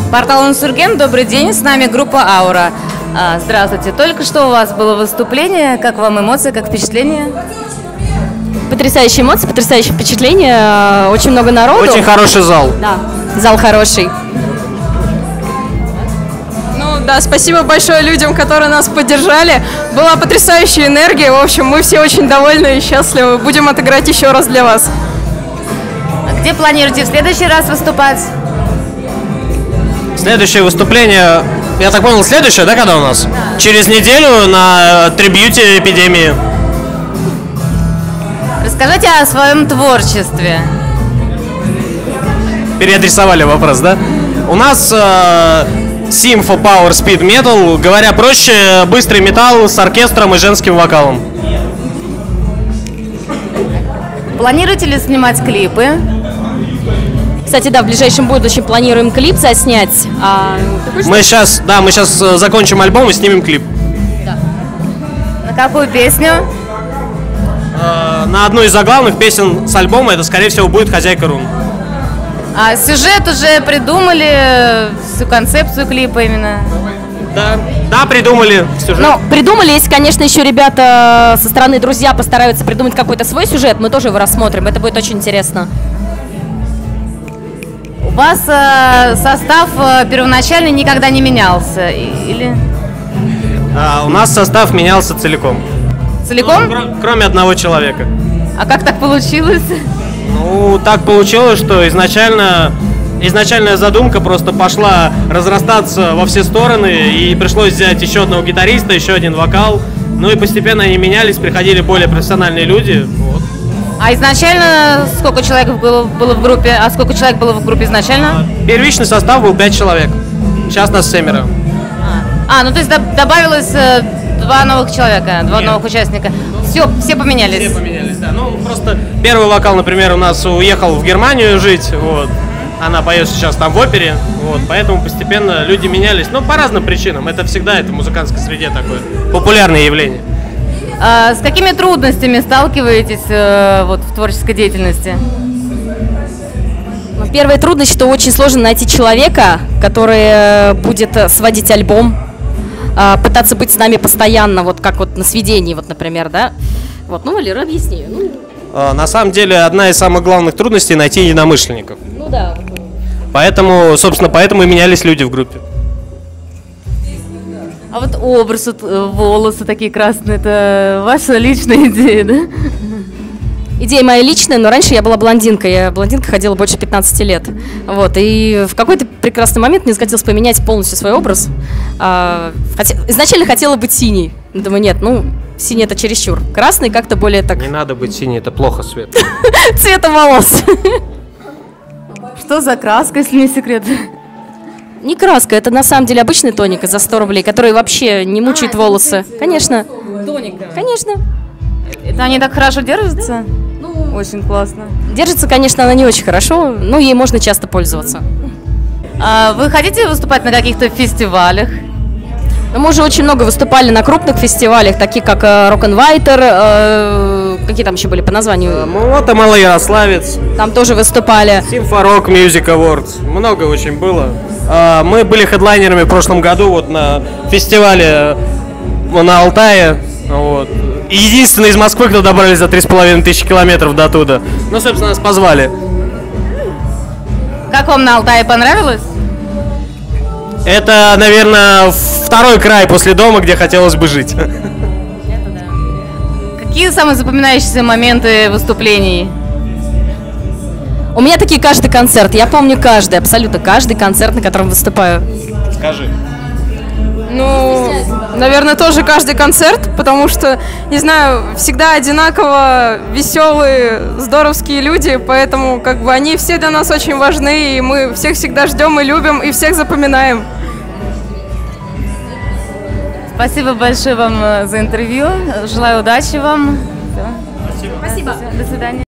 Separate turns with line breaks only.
Портал Инсургент, добрый день, с нами группа Аура. Здравствуйте, только что у вас было выступление, как вам эмоции, как впечатление?
Потрясающие эмоции, потрясающее впечатление, очень много народу.
Очень хороший зал.
Да, зал хороший.
Ну да, спасибо большое людям, которые нас поддержали. Была потрясающая энергия, в общем, мы все очень довольны и счастливы. Будем отыграть еще раз для вас.
Где планируете в следующий раз выступать?
Следующее выступление, я так понял, следующее, да, когда у нас? Да. Через неделю на трибьюте эпидемии.
Расскажите о своем творчестве.
Переадресовали вопрос, да? У нас Symfo Power Speed Metal, говоря проще, быстрый металл с оркестром и женским вокалом.
Планируете ли снимать клипы? Кстати, да, в ближайшем будущем планируем клип заснять.
Мы сейчас закончим альбом и снимем клип.
Да. На какую песню?
На одну из заглавных песен с альбома, это, скорее всего, будет «Хозяйка рун».
А сюжет уже придумали, всю концепцию клипа именно?
Да, придумали сюжет.
Ну, придумали, если, конечно, еще ребята со стороны друзья постараются придумать какой-то свой сюжет, мы тоже его рассмотрим, это будет очень интересно.
У вас состав первоначально никогда не менялся, или?
У нас состав менялся целиком.
Целиком?
Ну, кроме одного человека.
А как так получилось?
Ну, так получилось, что изначальная задумка просто пошла разрастаться во все стороны, и пришлось взять еще одного гитариста, еще один вокал. Ну и постепенно они менялись, приходили более профессиональные люди. Вот.
А изначально сколько человек было в группе? А сколько человек было в группе изначально?
Первичный состав был 5 человек. Сейчас нас 7.
Ну то есть добавилось 2 новых человека, 2 новых участника. Все поменялись?
Все поменялись, да. Ну, просто первый вокал, например, у нас уехал в Германию жить, вот. Она поет сейчас там в опере, вот, поэтому постепенно люди менялись, но по разным причинам. Это всегда в музыкантской среде такое популярное явление.
С какими трудностями сталкиваетесь в творческой деятельности?
Первая трудность, что очень сложно найти человека, который будет сводить альбом, пытаться быть с нами постоянно, вот как вот на сведении, вот, например, да? Вот, ну, Валера, объясни.
На самом деле, одна из самых главных трудностей — найти единомышленников.
Ну да.
Поэтому и менялись люди в группе.
А вот образ, волосы такие красные, это ваша личная идея, да?
Идея моя личная, но раньше я была блондинкой. Я блондинка ходила больше 15 лет. Вот, и в какой-то прекрасный момент мне захотелось поменять полностью свой образ. Изначально хотела быть синей. Думаю, нет, синий это чересчур. Красный как-то более так...
Не надо быть синей, это плохо, Свет.
Цвета волос.
Что за краска, если не секрет?
Не краска, это на самом деле обычный тоник за 100 рублей, который вообще не мучает волосы. Конечно.
Тоника?
Конечно.
Это они так хорошо держатся? Очень классно.
Держится, конечно, она не очень хорошо, но ей можно часто пользоваться.
Вы хотите выступать на каких-то фестивалях?
Мы уже очень много выступали на крупных фестивалях, таких как Рок-н-Вайтер, какие там еще были по названию?
Вот и Малоярославец.
Там тоже выступали.
Symfo Rock Music Awards. Много очень было. Мы были хедлайнерами в прошлом году вот на фестивале на Алтае. Вот. Единственный из Москвы, кто добрались за 3500 километров до туда. Ну, собственно, нас позвали.
Как вам на Алтае, понравилось?
Это, наверное, второй край после дома, где хотелось бы жить.
Это да. Какие самые запоминающиеся моменты выступлений?
У меня такие каждый концерт. Я помню абсолютно каждый концерт, на котором выступаю.
Скажи.
Наверное, тоже каждый концерт, потому что, не знаю, всегда одинаково веселые, здоровские люди, поэтому они все для нас очень важны, и мы всех всегда ждем и любим, и всех запоминаем.
Спасибо большое вам за интервью, желаю удачи вам.
Спасибо.
До свидания.